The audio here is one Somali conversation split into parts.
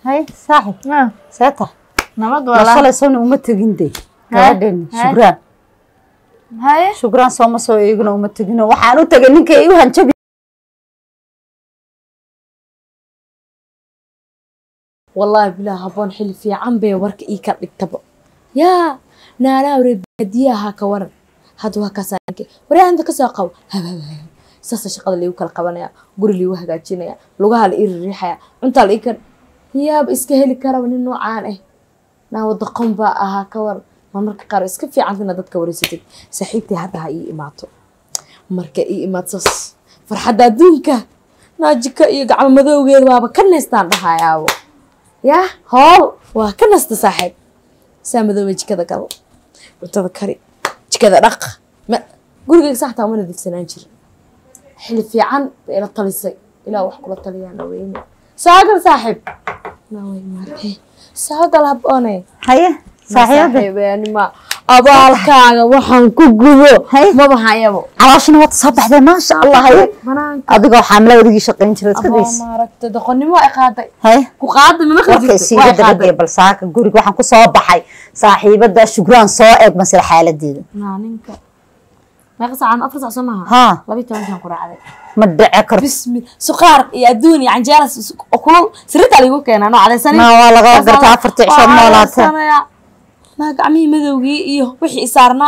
هاي صاحب ساتر نمد والله ما شاء الله وما تجندي قاعدين شكرا هاي شكرا سوما سو ايغنا وما تجينو waxaan u tagay ninka ay u hanjabi والله بلا هبون حلي في عم بي ورك اي كا دغتبو يا نانا وربديها كور هادو هكاسانك وري انت كسو قو ساسا shaqada leeyo kala qabanaya guri leeyo hagaajinaya lugaha la riixaya cunta la ikar yaab iska heli kara nin noocaan ah naa wada qomba aha ka war marka qaar iska fiican in dadka wareysatid saaxiibtii hadda ay imaato marka ay imaato farxada adduunka naajika iyo gacmo madowgeed waaba ka neestaan dhahayaabo يا هول وكنست صاحب سامدو وجهك قال وتذكري جكدا دق ما غوريغ صحتا ما ندفسنان جير حلف فيعن الى طليسي الى wax kula taliyana weyn saagal saaxib naway martay saagal habone haye saaxiibani ma abaalkaaga waxaan ku gubo ma bahayabo calaashina wad soo baxday ma sha Allah haye adiga xamla wadigi shaqeyn jiray iska deys ma aragtay doqonnimo ay qaaday haye ku qaaday ma qaaday bal saaka guriga waxaan ku soo baxay saaxiibada shukran soo eeg masir xaaladeeda ninka ما قصعان أفرز عصمها ها لبي تمشي قرعة مدعك بسم سقار يا دوني عن جالس أكل سرت على يوك أنا على سنة ما والله قدرت أفرت عشان مالاتها ما قعمي مذوقي إيه وحي صارنا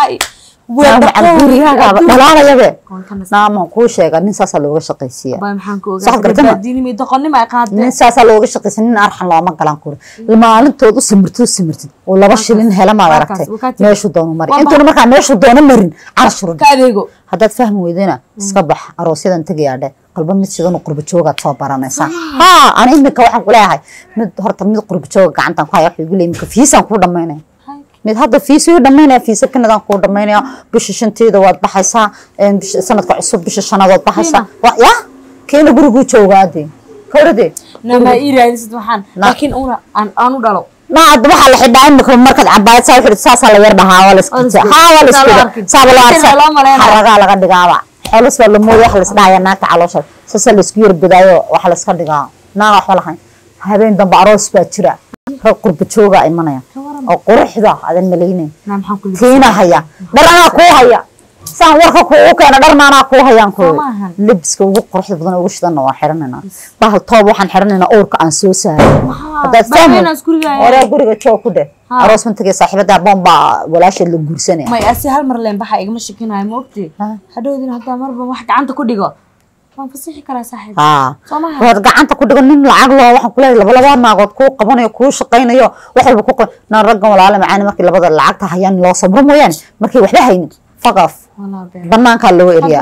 لا يا بي نعم كوشة قال نساس لوجا شقيسية صح قدرتنا ديني ميدقني ما يقعد نساس لوجا شقيسية نارحن لا ما قلنا كور لما أنت تود سمرتو ولا بشلين هلا ما عرفت ماشو دون مري أنتوا ما كان ماشو دون مرين عشرة كذا هذا تفهموا إذا صباح عروسي أنت قاعدة قلبنا متشدون قرب شوقة تصابرنا صح ها أنا إنك واحد قولها هاي هرت من قرب شوقة عن تنقايا يقول لي إنك في سنة كودا ماينة mid hadda fiisiyo dhameynaa fiisa kanadan ku dhameynaa bisha shanteeda waad baxaysaa bisha sanadka cusub bisha shanaad baxaysaa ya keena gurigu joogaade kawrade nama iraadis waxaan laakiin aan u dhalo ma hadda waxa la xidhaa markaad cabaayad saa xidh saasa la yar dhahaa wala iska wala iska saabala xaraga laga dhigaaba xolos wala moodo wax la isdhaaya naagta caloosha saasa la isku yar bidaayo wax la iska dhigaa naaga wax lahayn habeen dambe aroos baa jira قرب جوجا إيمانيا أو قرحة هذا الملايين كينا هيا درنا كو هيا سان ورخ كو كأنا درنا كو هيا كو لبس كو قرحة بدنا وش ذا نوحرنا بحال طاب وحن حرنا أورك أنسوسا هذا سامي ولا قرية شو كده أراس من تجي صاحبة ده بومبا ولا شيء اللي جورسني ما يأسي هالمرلين بحا إيج مش كنا هاي موقتي هدول دين هذا مرة واحد عنده كوديجا ما فصيح كلا صاحب وهذا أنت كنت قلنا العقل واحد كله لبلا ما قد كوق قبنا يكوش قينا يو واحد بكوق نرجع ولا على معانا مكي لبلا العقل هيان لا صبر مو يعني مكي واحد هين فقف بنا كله إريا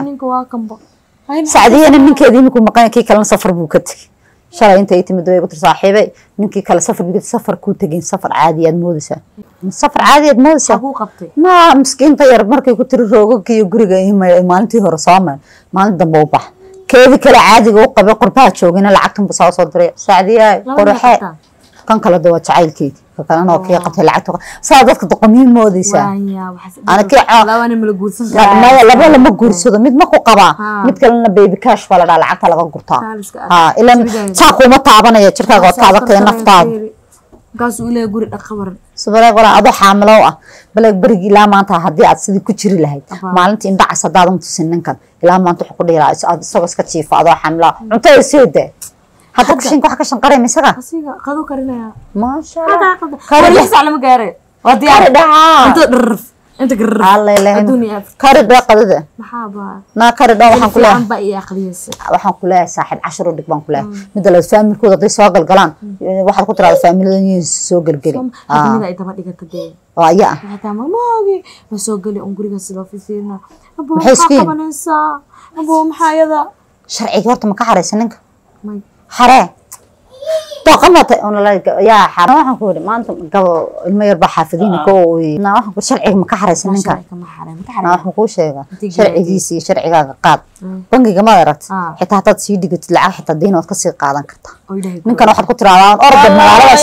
سعدية أنا من كذي مكون مكان كي كلام سفر بوكتك شرا أنت يتمدوا يقطر صاحبي منك كلا سفر بيجي سفر كنت جين سفر عادي مودسة سفر عادي مودسة ما مسكين طير مركي كنت الروج كي يجري ما أنتي هرسامة ما أنت بوبح كذي كلا عادي وقبل قربات شوقنا لعقتهم بصوص الدري سعدية قرحة كان كلا دوت عيل كيد فكان أنا وكي قتل العتق صادق تقمين موديسة أنا كي لا أنا ملقوس لا ما مقورس هذا مد ماكو قبا مد كلنا بيبي كاش ولا على العتق لقى قرطان إلا تاكو ما تعبنا يا شركة قط تعبك النفطات قاسوا إلى يقول الخبر سبحان الله أضو حاملوه بلك برجي لا ما أنت هدي أتصدق كتير لهاي ما أنت إن بعث صدام تسنن كان لا ما أنت حقول لي رأس سوس كتير فأضو حامله أنت يصير حتى كشين كوح كشين قري مسكا قدو كرنا ما شاء الله كاري يحس على مقاري ودي أنت درف أنت قرب الله يلهي كاري ده قدده محابة ما كاري ده وحن كلها عم بقي أخليس وحن كلها ساحل 10 دقيقة كلها مثل الفاميل كذا ضي سواق القلان واحد كتر على الفاميل سوق القري هذا إذا ما تيجي تدي يا هذا ما أجي مسوق اللي أنقري قصة في سيرنا أبو محاكم ننسى أبو محايدا شرعي قرط مكحرة سنك حرام طاقمت أنا لا يا حرام waxaan ku yiri maanta gabo ilmo yar ba xaafidina ko ina waxaan ku sharciga ma ka xareysan ninka waxaan ku sheega sharcigiisi sharcigaaga qaad bangiga ma aragt xitaa hadaad sii dhigatid lacag xitaa deyn waad ka sii qaadan kartaa ninkan waxaad ku tiraadaan orda magaalada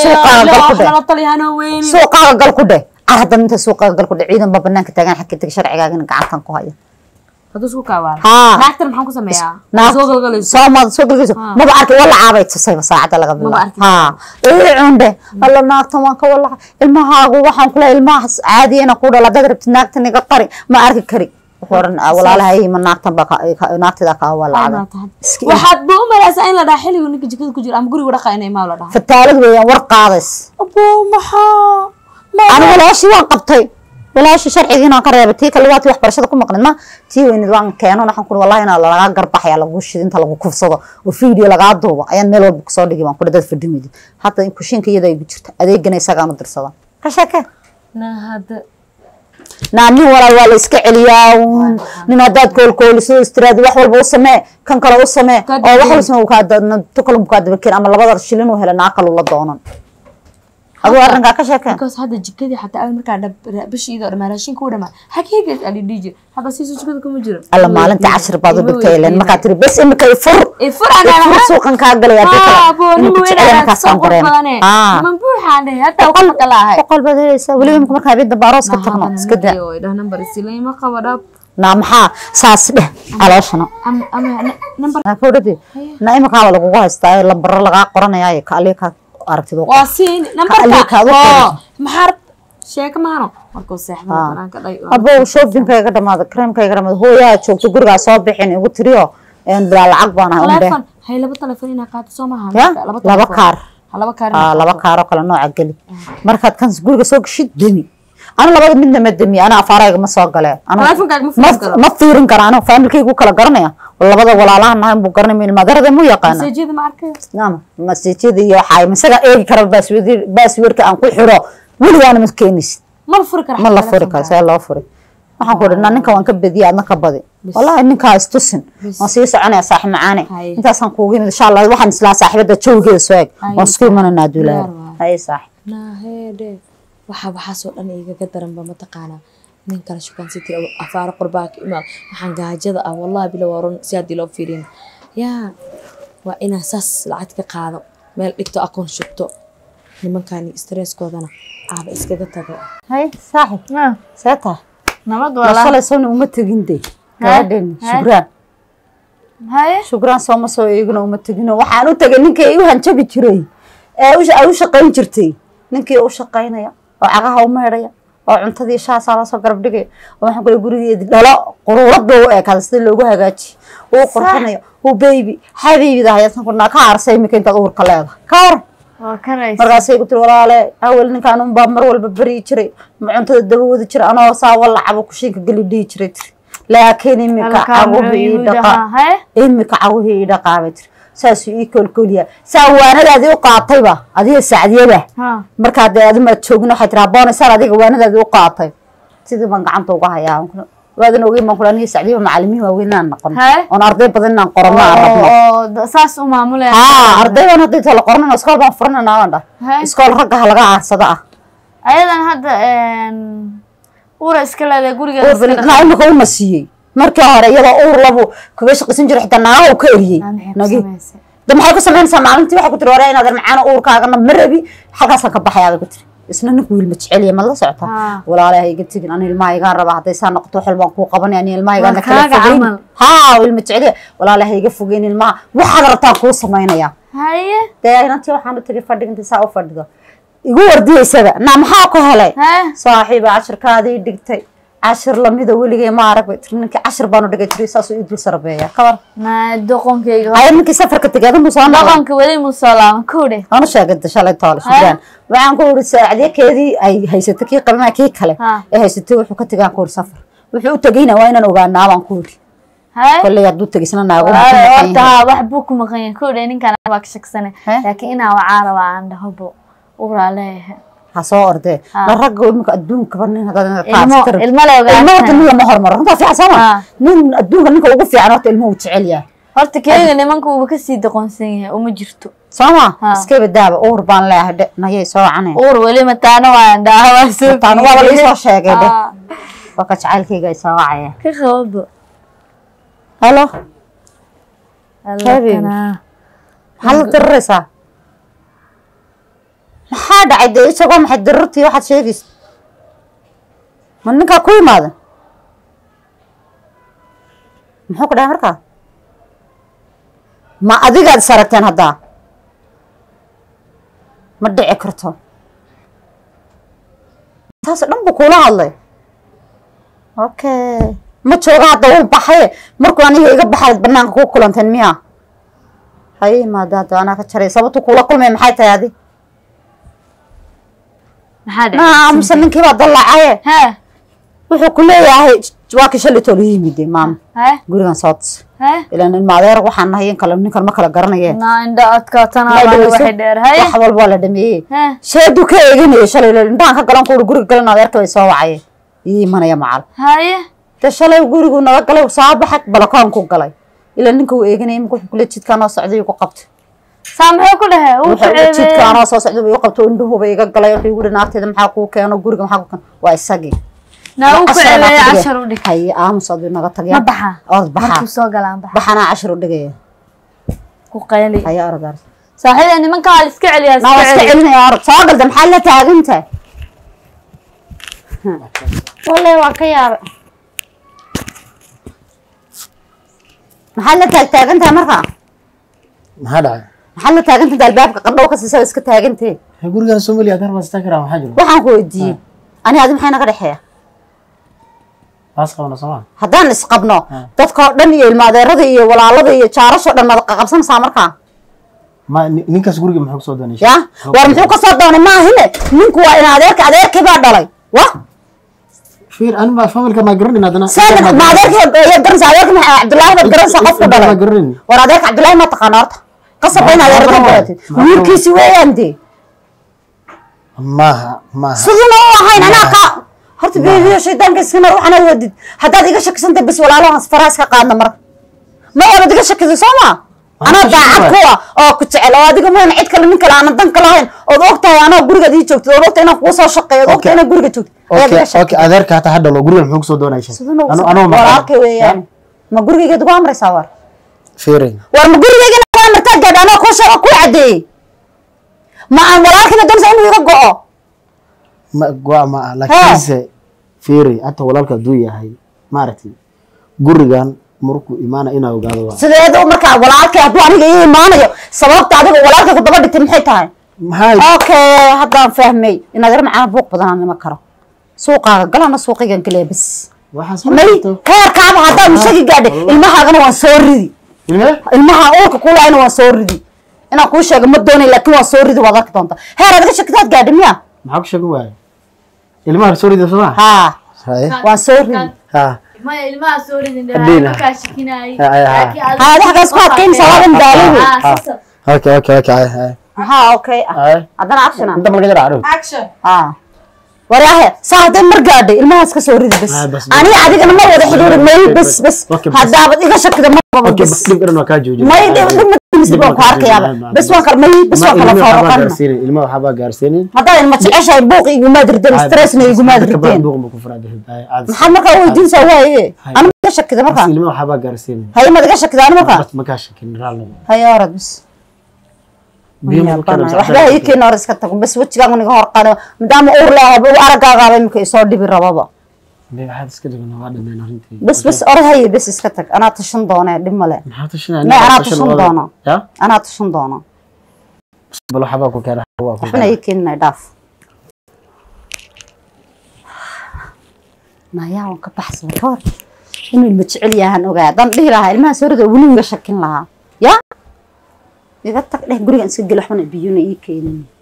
suuqa gal ku dheh arada inta suuqa gal ku dheh ciidan ba banaanka taagan xakita sharcigaagana gacantan ku haya هدوسكو كاوال ها ناكتر محن كو سميا سو غلغليسو ما بعرف ولا عابay tusay saacada laga bilaabo ha cunde alla naagta waan ka walaha ilmahaagu waxaan kula ilmahaas caadiyana ku dhala dad rabti naagta niga qari ma arki kari horan walaalahay ma naagtan ba naagtida ka walaada waxaad buu maraysaa in la dhaaxiliyo ninka jikada ku jira ama guriga dhaqaynay ma la dhaha fataalad weeyaan war qaadays abo maxaa ana walaashi waan qabtay walaashi sharcigiina ka reebtay kala waati wax barashada ku maqnid ma tii weynid waan keeno waxaan ku wallahi ina laga garbaxaya lagu shidinta lagu kufsado oo video laga duubo ayaan meel walba ku soo dhigay waan ku dad fadhimid hatta in kushinka iyada ay jirto adeegana isaga ma dirsada ka shaka hada naani wala iska celiyaa nin hadaad koolkooliso istiraadi wax walba u samee kan kale u samee oo wax walba uu ka dadna tukalum ka dabkeen ama labada shilin u helana kala la doonan adu arrinka ka sheekay because hada jikadii xataa ay markaa bishii iyo dhamaashin ku dhama hakigeed ali dhiji hada si jikada kuma jiro alla maalinta 10 baad u dhigtay leen marka tiri bas imika fur ana suuqan ka galay aad kala inuu weeraa ka soo qoreen man buuxaan hada wax kala ahay boqol badaysa waliba marka bid baaros ka tagno iska daa oo idhaa number sileyma qabada naamha saas dheh alashana ama number ka fududi na imika lagu haystaa lambar laga qoranayaa ka alika aragtido waa siin numberka maxar sheeka maano markuu seexdo banaanka dhay abo shoppingkayga dhamaada creamkayga dhamaada hooyaa joogto guriga soo bixin igu tiriyo bilaa lacag baan ahay telefoon hay laba telefoon ina qaato soo maahan laba kaar oo kala nooc gali markaad kan guriga soo gashid demi ana labada midna ma demi ana afaarayga ma soo galay ana ma fiirin karaan familkaygu kala garanaya labada walaalahan nahay buu garanay madarada mu yaqaan masajida ma arkay naam masajida iyo xay masaga eegi kara baaswirka aan ku xiro waligaana ma keenis ma la furi karo saa loo furi waxaan ku dhigna ninka waan ka badiyaa adna ka badi wallahi ninka istusin ma sii soconaya saaxiib macaane intaasaan kuugu yimid insha Allah waxaan isla saaxiibada jawgeeda soo eeg oo isku imanana duulaa hay saaxiib naahede waxa soo dhan iiga daran ba ma taqaana nin kala shukaan sitir afaar qurbaak imaam waxaan gaajada ah wallahi bila waran si hadii loo fiirin yaa waa ina sas lacag ka qaado meel dhigto akoon shubto nimankani stresskoodana aaba iskaga tago hay saaxiib saata nabad wala shalay soo uma tagintay gaadhin shukran soo ma soo eegno uma tagino waxaan u tagay ninkii uu hanjabi jiray u shaqayn jirtay ninkii uu shaqaynaya oo cagaha u meedhaya oo cuntadii shaasa la soo garab dhigay waxaan kula gurigeedii dhalo quruurada oo eekada sida loogu hagaaji oo qurxinayo oo baby habiibida haysan kuna ka arsay imika inta uurka leedahay kaar markaasay ku tiri walaale awal ninkaan un baa mar walba bari jiray cuntada daba wadi jiray anoo saa walacabo kushinka gali dhii jiray laakiin imika caawihii dhaqaabay tiri saas ii kolkoliya saawaanadaadii u qaatayba adiga saacdiyada markaa dee adima joogin waxay tiraa boonaysaa adiga waanadaadii u qaatay sidii baan gacanta uga hayaa waadan ogeyn baan kula aniga saacdiyo macallimiin waaweyn aan noqon oon arday badan inaan qorano aan rabno saas u maamulaya ardaydan haddii tala qornana iskool baan furanana aan dhah iskool raggaha laga aarsado ah ayadan hadda uura iska leedahay gurigeeda imika uma siiyey markii hore iyadoo uur labu kaga shaqaysan jiray xitaa naaga uu ka eriyey nagi de maxay ku samaynaysaa maalintii waxay ku tiri hore inaad macaana uurkaagana ma rabi halkaasaan ka baxayaa ku tiri isna ninku wiil ma jecel yahay ma la socota walaalahay iga tagin aan ilmahaygaan rabaa hadday saa noqoto xil baan kuu qabanay aan ilmahaygaan kala fogeyn wiil ma jecel yahay walaalahay iga fogeyn ilmaha waxaad rabtaa kuu samaynaya dee inantii waxaan u tiri fadhiga intii saa u fadhido igu wardiyeysada naa maxaa ku helay saaxiiba cashirkaadii dhigtay عشر لميدا ولي ما أعرف ترنك 10 بانو دقة تريساس ويدل سربيا كبر ما دقون كي هاي منك سفر كتجاد مصان دقون كولي مصالة كوري أنا شاقد شالي طالع شجان وعن كور ساعدية كذي أي هي ستكي قبل ما كي كله هي ستي وحكت تجان كور سفر وحو تجينا وين نوجان نعم كوري كل يدو تجسنا نعوم تا وحبوك مغين كوري إن كان باك شخصنا لكن أنا وعارة وعنده هبو وراليه حصار ده الرجل إنك أدون كبرني هذا الملأ مهر مرة أنت في عسامة من أدون إنك وقف في عنات الموت عليا هرت كذا إن منك وبكسي دقون سنة ومجرته سما سكيب الداب أور بان له ده نهي سوا عنه أور ولي متانو عنده هوا سوق متانو ولا يسوى شيء كده وقت عيل كي جاي سوا عيه كخوب هلا هلا هل ترسا maxaa dhacay de isagoo maxay darartii waxaad sheegaysa ma ninkaa ku imaada muxuu ku dhahay markaa ma adigaad saragteen haddaa ma dhici karto taas dhan buu kula hadlay okay ma jooga hadda uu baxay markuu aniga iga baxay banaanka ku kulanteen miya hay maadaada anaa ka jaray sababtu kula kulmay maxay tahay adi maxaa amsa ninkii baa dallacay wuxuu ku leeyahay waa ka shalay tolo yimid maam gurigan soots ilaan ilmaadeer waxaan nahay in kale ninkan ma kala garanayeen indha adkaatana waxay dheer wax walba la dhameeyay sheedu ka eeganay shalay indhaan ka galan ku guriga galan adeerka way soo wacay iimanaya macal ta shalay gurigu naga galay soo baxay balakoon ku galay ilaa ninka uu eeganay markuu kula jidkaan oo socday ku qabtay saamee ku dhahay uu jidkaan oo soo socday uu qabtay indhuhu bay iga galay wuxuu igu dhinaarteeda maxaa ku keeno guriga maxaa ku keeno waa isagii ناو كعلي 10 ودك هي صدق نغا تغيا ما بخا أرض بخا مركو سو غلان بخا بخانا 10 ودقيه كو قيلي هي أرض صاحبي أنا من قال اسك عليا ما اسك علينا يا أرض صاقل ده محل تاغنته والله واقيا محل تاغنته مرقه ما هذا محل تاغنته ده الباب قبل وقت اسك تاغنته يقول لي سوملي هذا ما استكرا ما حاجه waxaan ku weydiiyay ani aad maxay naga dhaxeeya asqabna sama haddaan isqabno dadka dhan iyo ilmaadeerada iyo walaalada iyo jaarasho dhan mad qabsanaysaa markaa ma ninkaas guriga muxuu soo doonay ya war muxuu ka soo doonay ma ahine ninku waa in adeerkii baa dhalay wa fiir an ma familka ma garanin hadana saad ma adeerkii iyo garan adeerkii ma Cabdullaahi bad garan sa qofka dhalay war adeerka Cabdullaahi ma taqaan horta qasab in adeerkii baratid wiilkiisi weeyaan dee ما سيدنا وحين أنا هرت بيجي شيطان كسكنا وأنا ودد هذا ديك شك سنت بس ولا له فراس كقادنا مرة ما أنا ديك شك سوما أنا داعب كوا أو كنت على ديك ما نعيد كلامي كلا أنا دن كلاهن أو وقتها أنا برجع دي شوكت أو وقتها أنا قوس شقة أو وقتها أنا برجع شوكت أوكي أذكر هذا حد لو برجع محوك صدق نايش أنا وراك ويان ما برجع كده قام رساور فيرين ورم برجع كده قام مرتاج أنا خوش أكو عدي ما ولكن دم سأنو يرجعه ما جوا ما لكن فيري أنت ولالك دوية هاي مارتي جورجان مركو إيمانا إنا وجادوا سيدو مركا ولالك أبو أنا جاي إيمانا يو سبب تعرف ولالك كنت بدي تمحيت هاي أوكي هذا فهمي إن غير معاه بوق بدنا نمكره سوقا قلنا سوقي كان كله بس مي هي كعب هذا مش هيك قاعد المها أنا وانصوري المها أوك كله أنا وانصوري أنا كل شيء مدوني لكن وانصوري ده وضعك طنطا هي هذا شكلات قاعد ميا معك شكوى المها سوري ده صح ها وانصوري ها ما المها سوري ده ما كاشكيناي هذا حاجة اسمها كيم سواد دالي اوكي ها اوكي هذا اكشن انت ما قدر اعرف اكشن وراه ساعتين مرقادي المها اسك سوري بس انا عادي انا ما ودا حدود مي بس هذا بدي شكل ما بس دب انه كاجوج ما يدي بس وكر مي بس وكر فوقنا المها حبا غارسينين هذا ما تعيش بوق يما دردن ستريس يما دردن بوق ما كفراد محمد كان ودين سواي انا ما شك كذا مركا المها حبا غارسينين هي ما دغش كذا انا مركا بس ما كاش كنرال هي ورد بس waxba ay keen hor iska tago bas wajiga aniga hor qado madama uur leeyahay aragaaga imika soo dhibi rababa waxaad iska dhigna waa dhameyn arintii bas orahay bas iska tag ana tashan doona dhib male maxaa tashanaa ana tashan doona ya ana tashan doona bal waxa ku kala waa ku waxna ay keen dhaaf ma yaa ka baxsan kor inuu ma jecel yahan ogaa dan dhihi lahaa ilmaha soorada weliga shakin lahaa ya iga tag dheh guriga iska gal waxna biyuna ii keenin